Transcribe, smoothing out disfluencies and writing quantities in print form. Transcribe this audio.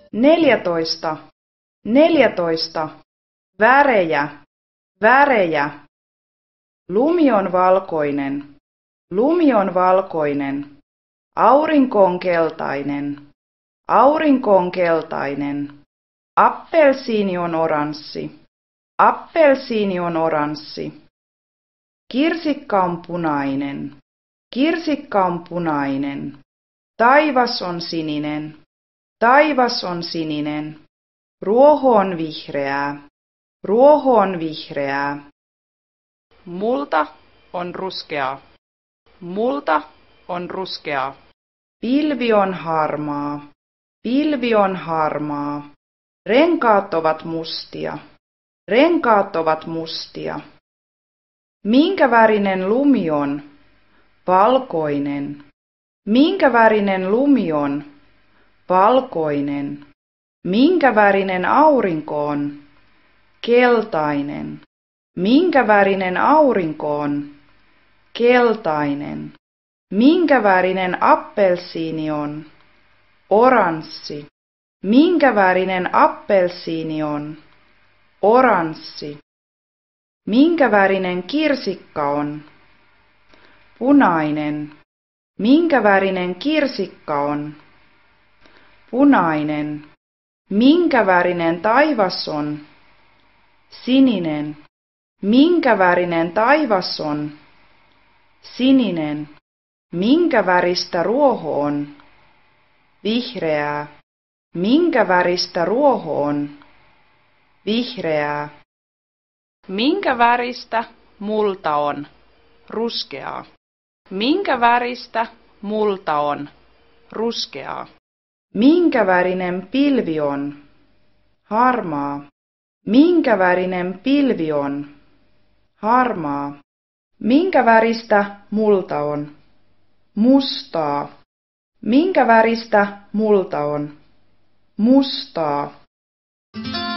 14, 14. Värejä, värejä. Lumi on valkoinen, lumi on valkoinen. Aurinko on keltainen, aurinko on keltainen. Appelsiini on oranssi, appelsiini on oranssi. Kirsikka on punainen, kirsikka on punainen. Taivas on sininen, taivas on sininen. Ruoho on vihreää, ruoho on vihreää. Multa on ruskeaa, multa on ruskeaa. Pilvi on harmaa, pilvi on harmaa. Renkaat ovat mustia, renkaat ovat mustia. Minkä värinen lumi on? Valkoinen. Minkä värinen lumi on? Valkoinen. Minkä värinen aurinko on? Keltainen. Minkä värinen aurinko on? Keltainen. Minkä värinen appelsiini on? Oranssi. Minkä värinen appelsiini on? Oranssi. Minkä värinen kirsikka on? Punainen. Minkä värinen kirsikka on? Punainen. Minkä värinen taivas on? Sininen. Minkä värinen taivas on? Sininen. Minkä väristä ruoho on? Vihreää. Minkä väristä ruoho on? Vihreää. Minkä väristä multa on? Ruskeaa. Minkä väristä multa on? Ruskeaa. Minkä värinen pilvi on? Harmaa. Minkä värinen pilvi on? Harmaa. Minkä väristä multa on? Mustaa. Minkä väristä multa on? Mustaa.